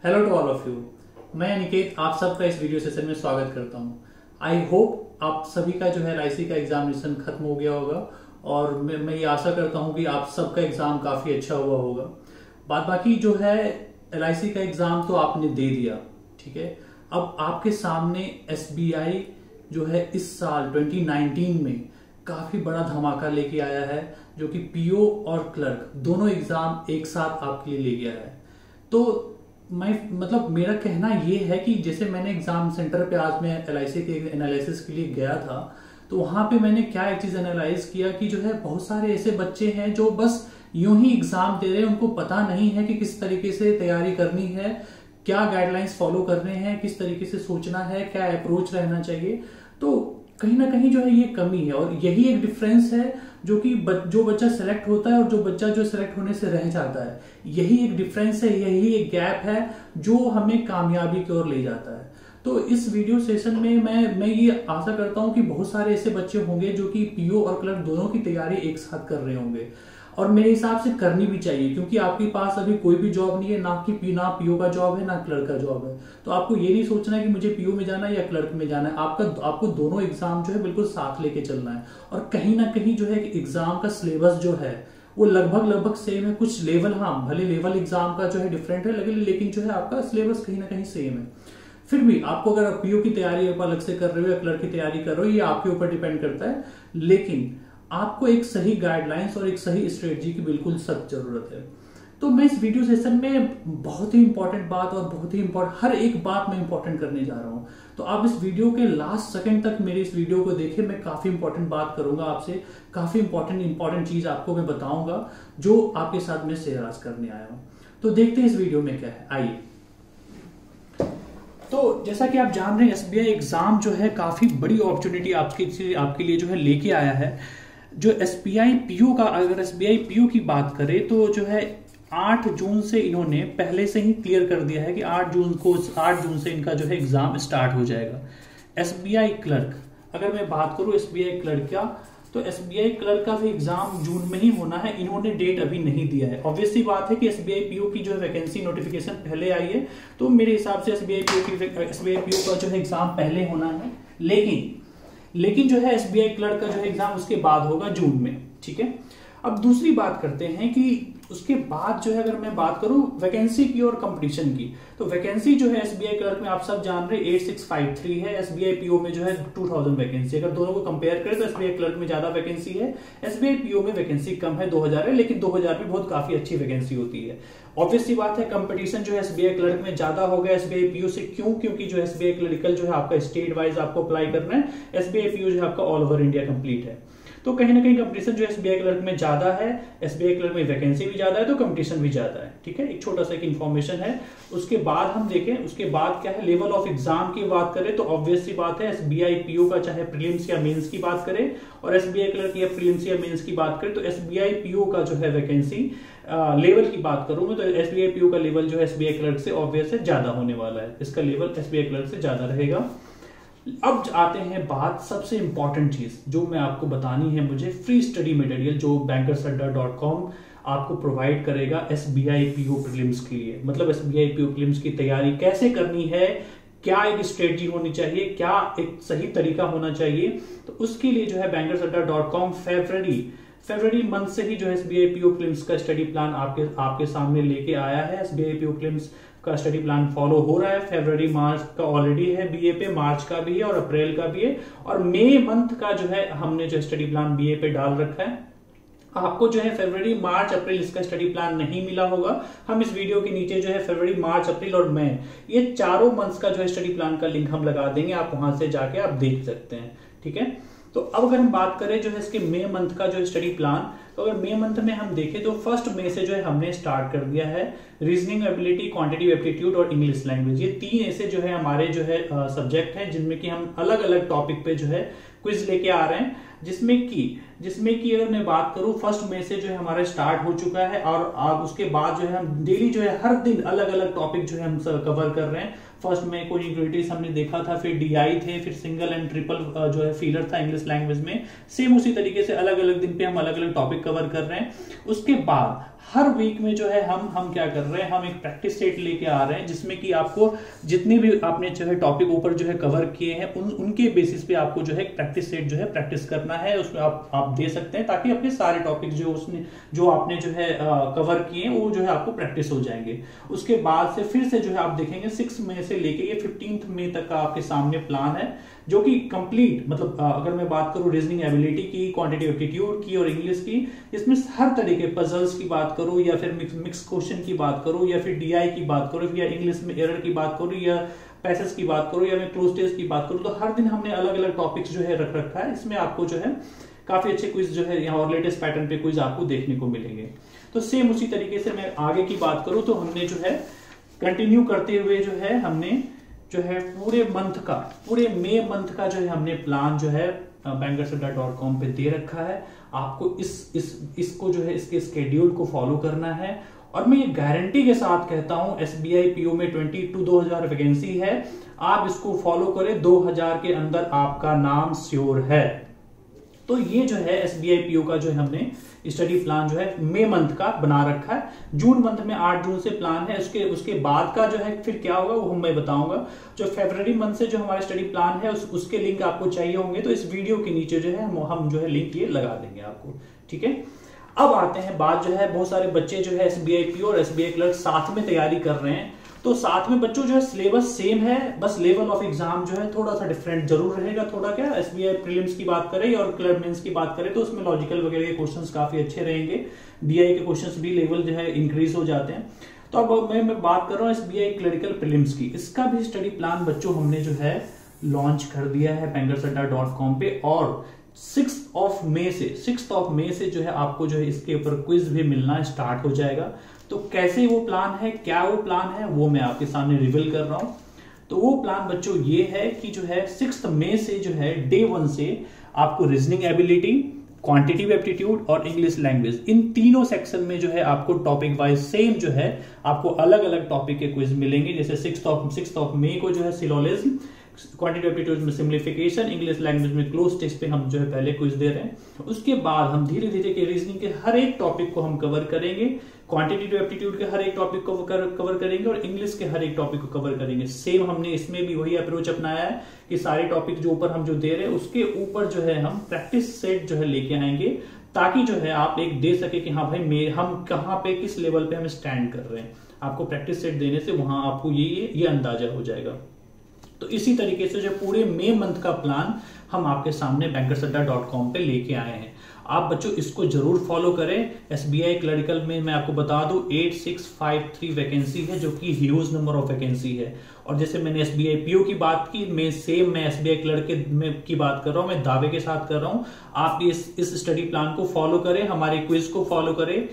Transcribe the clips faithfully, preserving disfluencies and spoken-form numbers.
Hello to all of you. मैं निकेत आप सबका इस वीडियो सेशन में स्वागत करता हूं। आई होप आप सभी का जो है एल आई सी का एग्जामिनेशन खत्म हो गया होगा और मैं, मैं ये आशा करता हूं कि आप सबका एग्जाम काफी अच्छा हुआ होगा। बाद बाकी जो है एल आई सी का एग्जाम तो आपने दे दिया, ठीक है। अब आपके सामने एस बी आई जो है इस साल ट्वेंटी नाइनटीन में काफी बड़ा धमाका लेके आया है, जो कि पी ओ और क्लर्क दोनों एग्जाम एक साथ आपके लिए ले गया है। तो मैं मतलब मेरा कहना ये है कि जैसे मैंने एग्जाम सेंटर पे आज मैं एल आई सी के एनालिसिस के लिए गया था, तो वहां पे मैंने क्या एक चीज एनालाइज किया कि जो है बहुत सारे ऐसे बच्चे हैं जो बस यूं ही एग्जाम दे रहे हैं, उनको पता नहीं है कि किस तरीके से तैयारी करनी है, क्या गाइडलाइंस फॉलो करने हैं, किस तरीके से सोचना है, क्या अप्रोच रहना चाहिए। तो कहीं ना कहीं जो है ये कमी है और यही एक डिफरेंस है जो कि बच, जो बच्चा सेलेक्ट होता है और जो बच्चा जो सेलेक्ट होने से रह जाता है, यही एक डिफरेंस है, यही एक गैप है जो हमें कामयाबी की ओर ले जाता है। तो इस वीडियो सेशन में मैं मैं ये आशा करता हूं कि बहुत सारे ऐसे बच्चे होंगे जो कि पी ओ और क्लर्क दोनों की तैयारी एक साथ कर रहे होंगे और मेरे हिसाब से करनी भी चाहिए, क्योंकि आपके पास अभी कोई भी जॉब नहीं है, ना कि ना पीओ का जॉब है ना क्लर्क का जॉब है। तो आपको ये नहीं सोचना है कि मुझे पीओ में जाना है या क्लर्क में जाना है, आपका आपको दोनों एग्जाम जो है बिल्कुल साथ लेके चलना है। और कहीं ना कहीं जो है एग्जाम का सिलेबस जो है वो लगभग लगभग सेम है। कुछ लेवल, हाँ भले लेवल एग्जाम का जो है डिफरेंट है, लेकिन जो है आपका सिलेबस कहीं ना कहीं सेम है। फिर भी आपको अगर पीओ की तैयारी आप अलग से कर रहे हो या क्लर्क की तैयारी कर रहे हो, ये आपके ऊपर डिपेंड करता है, लेकिन आपको एक सही गाइडलाइंस और एक सही स्ट्रेटजी की बिल्कुल सख्त जरूरत है। तो मैं इस वीडियो सेशन में बहुत ही इंपॉर्टेंट बात और बहुत ही इंपॉर्टेंट हर एक बात मैं इंपॉर्टेंट करने जा रहा हूं। तो आप इस वीडियो के लास्ट सेकंड तक मेरे इस वीडियो को देखें। मैं काफी इंपॉर्टेंट बात करूंगा आपसे, काफी इंपॉर्टेंट इंपॉर्टेंट चीज आपको मैं बताऊंगा जो आपके साथ में शेयर आज करने आया हूं। तो देखते हैं इस वीडियो में क्या है, आइए। तो जैसा कि आप जान रहे हैं, एस बी आई एग्जाम जो है काफी बड़ी अपॉर्चुनिटी आपके आपके लिए जो है लेके आया है। जो S B I P O का, अगर S B I P O की बात करें तो जो है आठ जून से इन्होंने पहले से ही क्लियर कर दिया है कि आठ जून को आठ जून से इनका जो है एग्जाम स्टार्ट हो जाएगा। एस बी आई क्लर्क, अगर मैं बात करूं एस बी आई क्लर्क क्या, तो एस बी आई क्लर्क का भी एग्जाम जून में ही होना है। इन्होंने डेट अभी नहीं दिया है। ऑब्वियस सी बात है कि S B I P O की जो है वैकेंसी नोटिफिकेशन पहले आई है, तो मेरे हिसाब से S B I P O की S B I P O का जो है एग्जाम पहले होना है। लेकिन लेकिन जो है एस बी आई क्लर्क का जो है एग्जाम उसके बाद होगा जून में, ठीक है। अब दूसरी बात करते हैं कि उसके बाद जो है अगर मैं बात करूं वैकेंसी की और कंपटीशन की, तो वैकेंसी जो है एस बी आई क्लर्क में आप सब जान रहे हैं एट सिक्स फाइव थ्री है, S B I P O में जो है टू थाउजेंड वैकेंसी। अगर दोनों को कंपेयर करें तो एस बी आई क्लर्क में ज्यादा वैकेंसी है, S B I P O में वैकेंसी कम है, दो हजार है, लेकिन दो हजार भी बहुत काफी अच्छी वैकेंसी होती है। ऑब्वियस सी बात है कंपटीशन जो है एस बी आई क्लर्क में ज्यादा होगा S B I P O से। क्यों? क्योंकि जो एस बी आई क्लरिकल जो है आपका स्टेट वाइज आपको अप्लाई करना है, S B I P O जो है आपका ऑल ओवर इंडिया कंप्लीट है। तो कहीं ना कहीं कंपटीशन जो एस बी आई क्लर्क में ज्यादा है, एस बी आई क्लर्क में वैकेंसी भी ज्यादा है, तो कंपटीशन भी ज्यादा है, ठीक है। एक छोटा सा एक इन्फॉर्मेशन है। उसके बाद हम देखें, उसके बाद क्या है, लेवल ऑफ एग्जाम की बात करें तो ऑब्वियस सी बात है S B I P O का चाहे प्रीलिम्स या मेंस की बात करें और एस बी आई क्लर्क या प्रीलिम्स या मेंस की बात करें, तो S B I P O का जो है वैकेंसी लेवल की बात करूं मैं तो S B I P O का लेवल जो है एस बी आई क्लर्क से ऑब्वियस है ज्यादा होने वाला है। इसका level S B I clerk से ज्यादा रहेगा। अब आते हैं बात सबसे इंपॉर्टेंट चीज जो मैं आपको बतानी है, मुझे फ्री स्टडी मटेरियल जो बैंकर्स अड्डा डॉट कॉम आपको प्रोवाइड करेगा S B I P O prelims के लिए। मतलब S B I P O prelims की तैयारी कैसे करनी है, क्या एक स्ट्रेटजी होनी चाहिए, क्या एक सही तरीका होना चाहिए, तो उसके लिए जो है bankers Adda dot com February फरवरी मंथ से ही जो है S B I P O prelims का स्टडी प्लान आपके आपके सामने लेके आया है। S B I P O prelims का स्टडी प्लान फॉलो हो रहा है। फरवरी मार्च का ऑलरेडी है बी ए पे, मार्च का भी है और अप्रैल का भी है, और मई मंथ का जो है हमने जो स्टडी प्लान बी ए पे डाल रखा है। आपको जो है फरवरी मार्च अप्रैल इसका स्टडी प्लान नहीं मिला होगा, हम इस वीडियो के नीचे जो है फरवरी मार्च अप्रैल और मई ये चारों मंथ्स का जो है स्टडी प्लान का लिंक हम लगा देंगे, आप वहां से जाके आप देख सकते हैं, ठीक है। तो अब अगर हम बात करें जो है इसके मई मंथ का जो स्टडी प्लान, तो अगर मई मंथ में हम देखें तो फर्स्ट मई से जो है हमने स्टार्ट कर दिया है रीजनिंग एबिलिटी, क्वांटिटेटिव एप्टीट्यूड और इंग्लिश लैंग्वेज। ये तीन ऐसे जो है हमारे जो है सब्जेक्ट हैं जिनमें कि हम अलग अलग टॉपिक पे जो है क्विज लेके आ रहे हैं, जिसमें कि जिसमें कि अगर मैं बात करूं फर्स्ट मई से जो है हमारा स्टार्ट हो चुका है और अब उसके बाद जो है हम डेली जो है हर दिन अलग अलग टॉपिक जो है हम कवर कर रहे हैं। फर्स्ट में कोई इक्विटीज हमने देखा था, फिर डी आई थे, फिर सिंगल एंड ट्रिपल जो है फीलर था इंग्लिश लैंग्वेज में। सेम उसी तरीके से अलग अलग दिन पे हम अलग अलग टॉपिक कवर कर रहे हैं। उसके बाद हर वीक में जो है हम हम क्या कर रहे हैं, हम एक प्रैक्टिस सेट लेके आ रहे हैं जिसमें कि आपको जितने भी आपने जो है टॉपिक ऊपर जो है कवर किए हैं उन उनके बेसिस पे आपको जो है प्रैक्टिस सेट जो है प्रैक्टिस करना है, उसमें आप आप दे सकते हैं ताकि अपने सारे टॉपिक जो उसने जो आपने जो है कवर किए वो जो है आपको प्रैक्टिस हो जाएंगे। उसके बाद से फिर से जो है आप देखेंगे सिक्स मई से लेके ये फिफ्टींथ मई तक का आपके सामने प्लान है जो कि कंप्लीट, मतलब अगर मैं बात करूं रीजनिंग एबिलिटी की, क्वांटिटेटिव एप्टीट्यूड की और इंग्लिश की, इसमें हर तरह के पजल्स की बात करूं या फिर मिक्स मिक्स क्वेश्चन की बात करूं या फिर डीआई की बात करूं या इंग्लिश में एरर की बात करूं या पैसेज की बात करूं या मैं क्लोज टेस्ट की बात करूं, तो हर दिन हमने अलग अलग टॉपिक्स जो है रख रखा है। इसमें आपको जो है काफी अच्छे क्विज जो है यहाँ और लेटेस्ट पैटर्न पे क्विज आपको देखने को मिलेंगे। तो सेम उसी तरीके से मैं आगे की बात करूं तो हमने जो है कंटिन्यू करते हुए जो है हमने जो है पूरे मंथ का, पूरे मई मंथ का जो है हमने प्लान जो है बैंकर्स अड्डा डॉट कॉम पे दे रखा है। आपको इस इस इसको जो है इसके स्केड्यूल को फॉलो करना है और मैं ये गारंटी के साथ कहता हूं एसबीआई पीओ में बाईस दो हज़ार वैकेंसी है, आप इसको फॉलो करें, दो हज़ार के अंदर आपका नाम श्योर है। तो ये जो है एसबीआई पीओ का जो है हमने स्टडी प्लान जो है मई मंथ का बना रखा है। जून मंथ में आठ जून से प्लान है, उसके उसके बाद का जो है फिर क्या होगा वो हम मैं बताऊंगा। जो फरवरी मंथ से जो हमारा स्टडी प्लान है उस, उसके लिंक आपको चाहिए होंगे तो इस वीडियो के नीचे जो है हम, हम जो है लिंक ये लगा देंगे आपको, ठीक है। अब आते हैं बात जो है, बहुत सारे बच्चे जो है एसबीआई पीओ और एसबीआई क्लर्क साथ में तैयारी कर रहे हैं, तो साथ में बच्चों जो है सिलेबस सेम है, बस लेवल ऑफ एग्जाम जो है थोड़ा सा डिफरेंट जरूर रहेगा। थोड़ा क्या एसबीआई प्रीलिम्स की बात करें और क्लर्क मेंस की बात करें तो उसमें लॉजिकल वगैरह के क्वेश्चंस काफी अच्छे रहेंगे, डीआई के क्वेश्चंस भी लेवल जो है इंक्रीज हो जाते हैं। तो अब मैं, मैं बात कर रहा हूँ एसबीआई क्लरिकल प्रीलिम्स की, इसका भी स्टडी प्लान बच्चों हमने जो है लॉन्च कर दिया है बैंकर्स अड्डा डॉट कॉम पे और सिक्स ऑफ मई से सिक्स ऑफ मई से जो है आपको जो है इसके ऊपर क्विज भी मिलना स्टार्ट हो जाएगा। तो कैसे वो प्लान है, क्या वो प्लान है, वो मैं आपके सामने रिवील कर रहा हूं। तो वो प्लान बच्चों ये है कि जो है सिक्स मई से जो है डे वन से आपको रीजनिंग एबिलिटी, क्वांटिटेटिव एप्टीट्यूड और इंग्लिश लैंग्वेज, इन तीनों सेक्शन में जो है आपको टॉपिक वाइज सेम जो है आपको अलग अलग टॉपिक के क्विज मिलेंगे। जैसे सिक्स ऑफ सिक्स ऑफ मई को जो है सिलोलिज्म, क्वांटिटेटिव एप्टीट्यूड में सिम्प्लीफिकेशन, इंग्लिश लैंग्वेज में क्लोज टेक्स्ट पे हम जो है पहले क्विज दे रहे हैं। उसके बाद हम धीरे धीरे के रीजनिंग के हर एक टॉपिक को हम कवर करेंगे, क्वांटिटेटिव एप्टीट्यूड के हर एक टॉपिक को कवर करेंगे और इंग्लिश के हर एक टॉपिक को कवर करेंगे। सेम हमने इसमें भी वही अप्रोच अपनाया है कि सारे टॉपिक जो ऊपर हम जो दे रहे हैं उसके ऊपर जो है हम प्रैक्टिस सेट जो है लेके आएंगे ताकि जो है आप एक दे सके कि हाँ भाई हम कहाँ पे किस लेवल पे हम स्टैंड कर रहे हैं। आपको प्रैक्टिस सेट देने से वहां आपको ये ये, ये अंदाजा हो जाएगा। तो इसी तरीके से जो पूरे मई मंथ का प्लान हम आपके सामने बैंकर्स अड्डा डॉट कॉम पे लेके आए हैं। आप बच्चों इसको जरूर फॉलो करें। एसबीआई क्लरिकल में मैं आपको बता दूं eight six five three vacancy है जो कि ह्यूज नंबर ऑफ वैकेंसी है। और जैसे मैंने एसबीआई पीओ की बात की, मैं सेम मैं एसबीआई क्लर्क में की बात कर रहा हूं, मैं दावे के साथ कर रहा हूं। आप इस इस स्टडी प्लान को फॉलो करें, हमारे क्विज को फॉलो करें।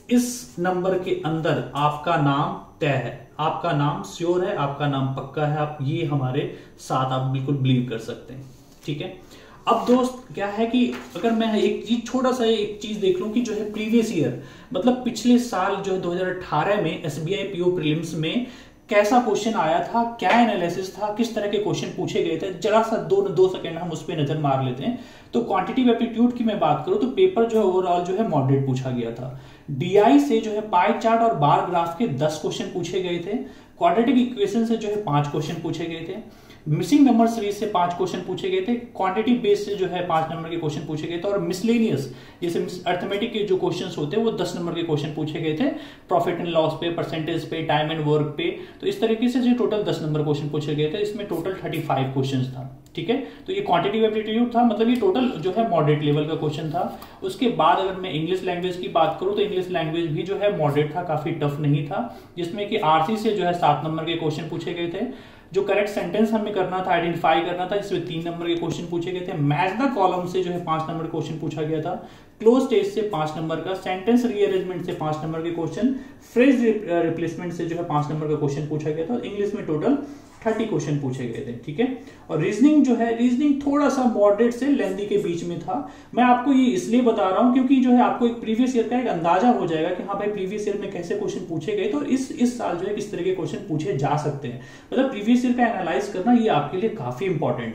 इस नंबर के अंदर आपका नाम तय है, आपका नाम श्योर है, आपका नाम पक्का है, आप ये हमारे साथ आप बिल्कुल बिलीव कर सकते हैं, ठीक है। अब दोस्त क्या है कि अगर मैं एक चीज छोटा सा एक चीज देख लूं कि जो है प्रीवियस ईयर मतलब पिछले साल जो है दो हज़ार अठारह में एसबीआई पीओ प्रीलिम्स में कैसा क्वेश्चन आया था, क्या एनालिसिस था, किस तरह के क्वेश्चन पूछे गए थे, जरा सा दो दो सेकंड हम उस पर नजर मार लेते हैं। तो क्वांटिटेटिव एप्टीट्यूड की मैं बात करूं तो पेपर जो है ओवरऑल जो है मॉडरेट पूछा गया था। डीआई से जो है पाई चार्ट और बार ग्राफ के दस क्वेश्चन पूछे गए थे। क्वाड्रेटिक इक्वेशन से जो है पांच क्वेश्चन पूछे गए थे। मिसिंग नंबर सीरीज से पांच क्वेश्चन पूछे गए थे। क्वांटिटी बेस से जो है पांच नंबर के क्वेश्चन पूछे गए थे और मिसलेनियस जैसे अर्थमेटिक के जो क्वेश्चंस होते हैं वो दस नंबर के क्वेश्चन पूछे गए थे, प्रॉफिट एंड लॉस पे, परसेंटेज पे, टाइम एंड वर्क पे। तो इस तरीके से जो टोटल दस नंबर क्वेश्चन पूछे गए थे, इसमें टोटल थर्टी फाइव क्वेश्चन था, ठीक है। तो ये क्वांटिटेटिव एप्टीट्यूड था, मतलब ये टोटल जो है मॉडरेट लेवल का क्वेश्चन था। उसके बाद अगर मैं इंग्लिश लैंग्वेज की बात करूं तो इंग्लिश लैंग्वेज भी जो है मॉडरेट था, काफी टफ नहीं था, जिसमें कि आरसी से जो है सात नंबर के क्वेश्चन पूछे गए थे। जो करेक्ट सेंटेंस हमें करना था, आइडेंटिफाई करना था, इसमें तीन नंबर के क्वेश्चन पूछे गए थे। मैच द कॉलम से जो है पांच नंबर क्वेश्चन पूछा गया था। क्लोज टेस्ट से पांच नंबर का, सेंटेंस रीअरेंजमेंट से पांच नंबर के क्वेश्चन, फ्रेज रिप्लेसमेंट से जो है पांच नंबर का क्वेश्चन पूछा गया था। इंग्लिश में टोटल थर्टी क्वेश्चन पूछे गए थे, ठीक है। और रीजनिंग जो है, रीजनिंग थोड़ा सा मॉडरेट से लेंथी के बीच में था। मैं आपको ये इसलिए बता रहा हूं क्योंकि जो है आपको एक प्रीवियस ईयर का एक अंदाजा हो जाएगा कि हाँ भाई प्रीवियस ईयर में कैसे क्वेश्चन पूछे गए, तो इस इस साल जो है किस तरह के क्वेश्चन पूछे जा सकते हैं। मतलब प्रीवियस ईयर का एनालाइज करना ये आपके लिए काफी इंपॉर्टेंट है।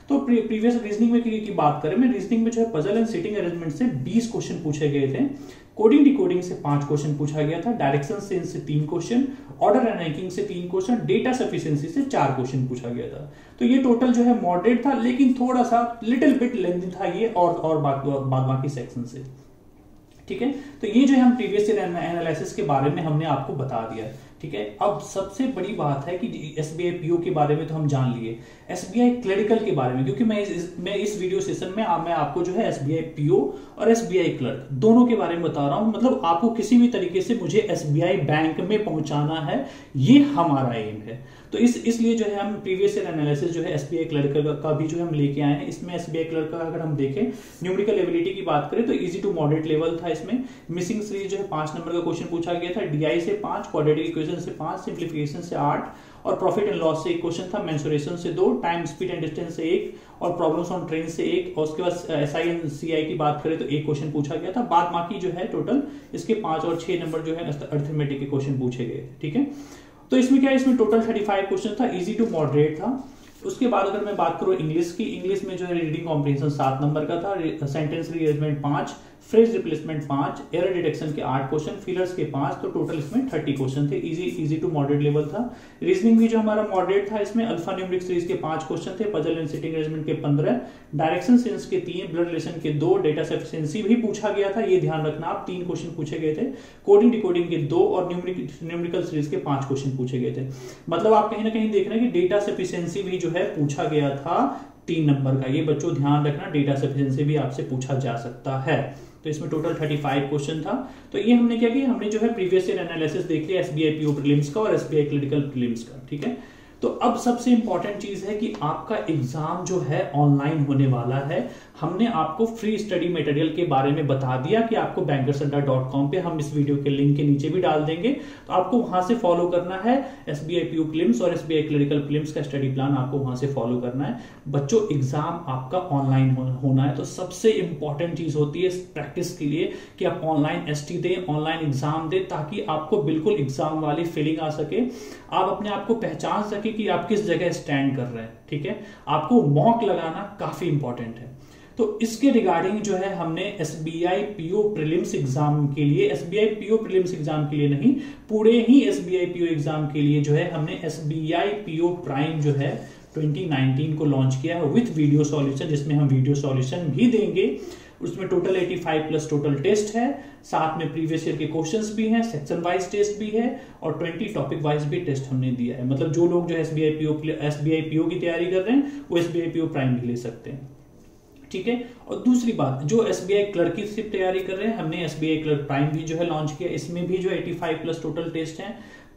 तो प्रीवियस रीजनिंग में की, की बात करें, मैं रीजनिंग में जो है पजल एंड सिटिंग अरेंजमेंट से बीस क्वेश्चन पूछे गए थे, कोडिंग डिकोडिंग से पांच क्वेश्चन पूछा गया था, डायरेक्शन सेंस से तीन क्वेश्चन, ऑर्डर एंड रैंकिंग से तीन क्वेश्चन, डेटा सफिशिएंसी से चार क्वेश्चन पूछा गया था। तो ये टोटल जो है मॉडरेट था, लेकिन थोड़ा सा लिटिल बिट लेंथी था ये और और बाद बाकी सेक्शन से। ठीक है, तो ये जो है हम प्रीवियस ईयर एनालिसिस के बारे में हमने आपको बता दिया। ठीक है, अब सबसे बड़ी बात है कि एसबीआई पीओ के बारे में तो हम जान लिए, एसबीआई क्लरिकल के बारे में, क्योंकि मैं इस मैं इस वीडियो सेशन में मैं आपको जो है एसबीआई पीओ और एसबीआई क्लर्क दोनों के बारे में बता रहा हूं। मतलब आपको किसी भी तरीके से मुझे एसबीआई बैंक में पहुंचाना है, ये हमारा एम है। तो इस इसलिए जो है हम प्रीवियस ईयर एनालिसिस जो है एसबीआई क्लर्क का भी जो है हम लेके आए हैं। इसमें एसबीआई क्लर्क का अगर हम देखें न्यूमेरिकल एबिलिटी की बात करें तो इजी टू मॉडरेट लेवल था। इसमें मिसिंग सीरीज जो है पांच नंबर का क्वेश्चन पूछा गया था, डीआई से पांच, क्वाड्रेटिक इक्वेशन से पांच, सिंप्लीफिकेशन से आठ, और प्रॉफिट एंड लॉस से एक क्वेश्चन था, मेंसुरेशन से दो, टाइम स्पीड एंड डिस्टेंस से एक, और प्रॉब्लम्स ऑन ट्रेन से एक, और उसके बाद एसआई एंड सीआई की बात करें तो एक क्वेश्चन पूछा गया था। बाद बाकी जो है टोटल इसके पांच और छह नंबर जो है अर्थमेटिक के क्वेश्चन पूछे गए। ठीक है, तो इसमें क्या है, इसमें टोटल पैंतीस क्वेश्चन था, इजी टू मॉडरेट था। उसके बाद अगर मैं बात करूं इंग्लिश की, इंग्लिश में जो है रीडिंग कॉम्प्रिहेंशन सात नंबर का था, सेंटेंस रीअरेंजमेंट पांच, फ्रेज रिप्लेसमेंट पांच, एरर डिटेक्शन के आठ क्वेश्चन, फिलर्स के पांच, तो टोटल इसमें तीस क्वेश्चन थे। Easy easy to moderate level था। रीजनिंग भी जो हमारा मॉडरेट था, इसमें अल्फा न्यूमेरिक सीरीज के पांच क्वेश्चन थे, पजल एंड सिटिंग अरेंजमेंट के पंद्रह, डायरेक्शन सेंस के तीन, ब्लड रिलेशन के दो, डेटा सफिशिएंसी भी पूछा गया था, ये ध्यान रखना आप, तीन क्वेश्चन पूछे गए थे, कोडिंग डिकोडिंग के दो, और न्यूमेरिकल सीरीज के पांच क्वेश्चन पूछे गए थे। मतलब आप कहीं ना कहीं देख रहे हैं कि डेटा सफिशिएंसी भी जो है पूछा गया था तीन नंबर का। ये बच्चों ध्यान रखना, डेटा सफिशिएंसी भी आपसे पूछा जा सकता है। तो इसमें टोटल पैंतीस क्वेश्चन था। तो ये हमने क्या किया, हमने जो है प्रीवियस ईयर एनालिसिस देख लिया एसबीआई पीओ प्रीलिम्स का और एसबीआई क्लरिकल प्रीलिम्स का। ठीक है, तो अब सबसे इंपॉर्टेंट चीज है कि आपका एग्जाम जो है ऑनलाइन होने वाला है। हमने आपको फ्री स्टडी मटेरियल के बारे में बता दिया कि आपको बैंकर्स अड्डा डॉट कॉम पे हम इस वीडियो के लिंक के नीचे भी डाल देंगे, तो आपको वहां से फॉलो करना है। एसबीआई पीओ प्रीलिम्स और एसबीआई क्लरिकल प्रीलिम्स का स्टडी प्लान आपको वहां से फॉलो करना है। बच्चों एग्जाम आपका ऑनलाइन होना है, तो सबसे इंपॉर्टेंट चीज होती है प्रैक्टिस के लिए कि आप ऑनलाइन एसटी दें, ऑनलाइन एग्जाम दें, ताकि आपको बिल्कुल एग्जाम वाली फीलिंग आ सके, आप अपने आप को पहचान सके कि आप किस जगह स्टैंड कर रहे हैं। ठीक है, आपको मॉक लगाना काफी इंपॉर्टेंट है। तो इसके रिगार्डिंग जो है हमने एसबीआई पीओ प्रीलिम्स एग्जाम के लिए, एसबीआई पीओ प्रीलिम्स एग्जाम के लिए नहीं, पूरे ही एसबीआई पीओ एग्जाम के लिए जो है हमने एसबीआई पीओ प्राइम जो है दो हज़ार उन्नीस को लॉन्च किया है विथ वीडियो सॉल्यूशन, जिसमें हम वीडियो सॉल्यूशन भी देंगे। उसमें टोटल पचासी प्लस टोटल टेस्ट है, साथ में प्रीवियस ईयर के क्वेश्चंस भी हैं, सेक्शन वाइज टेस्ट भी है, और बीस टॉपिक वाइज भी टेस्ट हमने दिया है। मतलब जो लोग जो एसबीआई पीओ एसबीआई पीओ की तैयारी कर रहे हैं वो एसबीआई पीओ प्राइम भी ले सकते हैं। ठीक है, और दूसरी बात, जो एसबीआई क्लर्क की सिर्फ तैयारी कर रहे हैं, हमने एसबीआई क्लर्क प्राइम भी जो है लॉन्च किया। इसमें भी जो पचासी प्लस टोटल टेस्ट हैं,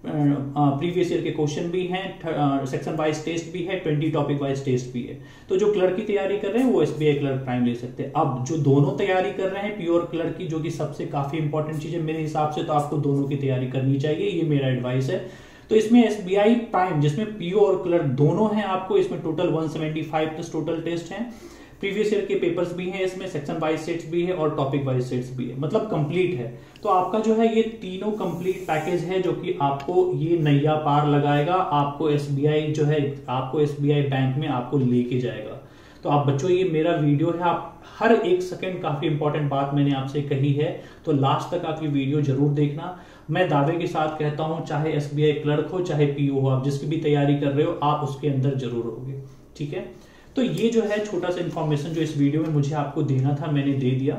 प्रीवियस ईयर के क्वेश्चन भी हैं, सेक्शन वाइज टेस्ट भी है, बीस टॉपिक वाइज टेस्ट भी है। तो जो क्लर्क की तैयारी कर रहे हैं वो एसबीआई क्लर्क प्राइम ले सकते हैं। अब जो दोनों तैयारी कर रहे हैं प्योर क्लर्क की, जो कि सबसे काफी इंपॉर्टेंट चीज है मेरे हिसाब से, तो आपको दोनों की तैयारी करनी चाहिए, ये मेरा एडवाइस है। तो इसमें एसबीआई प्राइम जिसमें पीओ और क्लर्क दोनों हैं आपको, इसमें टोटल एक सौ पचहत्तर प्लस टोटल टेस्ट हैं, प्रीवियस ईयर के पेपर्स भी हैं इसमें, सेक्शन वाइज सेट्स भी है और टॉपिक वाइज सेट्स भी है, मतलब कंप्लीट है। तो आपका जो है ये तीनों कंप्लीट पैकेज है जो कि आपको ये नैया पार लगाएगा, आपको एसबीआई जो है आपको एसबीआई बैंक में आपको लेके जाएगा। तो आप बच्चों, ये मेरा वीडियो है, आप हर एक सेकंड, काफी इंपॉर्टेंट बात मैंने आपसे कही है, तो लास्ट तक आप ये वीडियो जरूर देखना। मैं दावे के साथ कहता हूं, चाहे एसबीआई क्लर्क हो चाहे पीओ हो, आप जिसकी भी तैयारी कर रहे हो आप उसके अंदर जरूर होगे। ठीक है, तो ये जो है छोटा सा इंफॉर्मेशन जो इस वीडियो में मुझे आपको देना था मैंने दे दिया।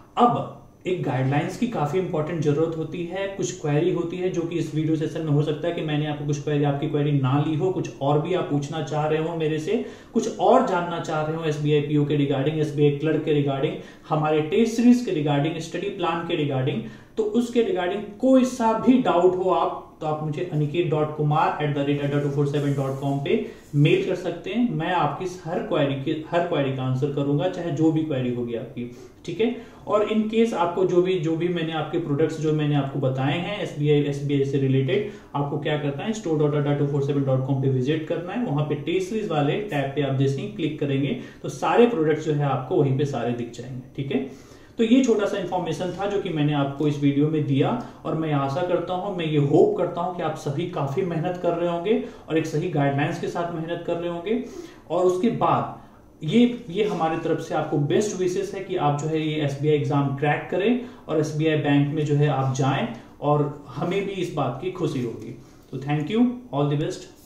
अब एक गाइडलाइंस की काफी इंपॉर्टेंट जरूरत होती है, कुछ क्वेरी होती है जो कि इस वीडियो सेशन में हो सकता है कि मैंने आपको कुछ क्वेरी, आपकी क्वेरी ना ली हो, कुछ और भी आप पूछना चाह रहे हो मेरे से, कुछ और जानना चाह रहे हो एसबीआई पीओ के रिगार्डिंग, एसबीआई क्लर्क के रिगार्डिंग, हमारे टेस्ट सीरीज के रिगार्डिंग, स्टडी प्लान के रिगार्डिंग, तो उसके रिगार्डिंग कोई सा भी डाउट हो आप तो आप मुझे Aniket dot Kumar at the rate Adda two four seven dot com पे मेल कर सकते हैं। मैं आपकी हर क्वेरी के हर क्वेरी का आंसर करूंगा, चाहे जो भी क्वेरी होगी आपकी। ठीक है, और इन केस आपको जो भी जो भी मैंने आपके प्रोडक्ट्स जो मैंने आपको बताए हैं एसबीआई एसबीआई से रिलेटेड, आपको क्या करना है, store dot Adda two four seven dot com पे विजिट करना है। वहां पे टेस्ट सीरीज वाले टैब पे आप जैसे ही क्लिक करेंगे तो सारे प्रोडक्ट्स जो है आपको वहीं पे सारे दिख जाएंगे। ठीक है, तो ये छोटा सा इंफॉर्मेशन था जो कि मैंने आपको इस वीडियो में दिया, और मैं आशा करता हूं, मैं ये होप करता हूं कि आप सभी काफी मेहनत कर रहे होंगे और एक सही गाइडलाइंस के साथ मेहनत कर रहे होंगे। और उसके बाद ये ये हमारे तरफ से आपको बेस्ट विशेष है कि आप जो है ये एसबीआई एग्जाम क्रैक करें और एसबीआई बैंक में जो है आप जाएं, और हमें भी इस बात की खुशी होगी। तो thank you, all the best.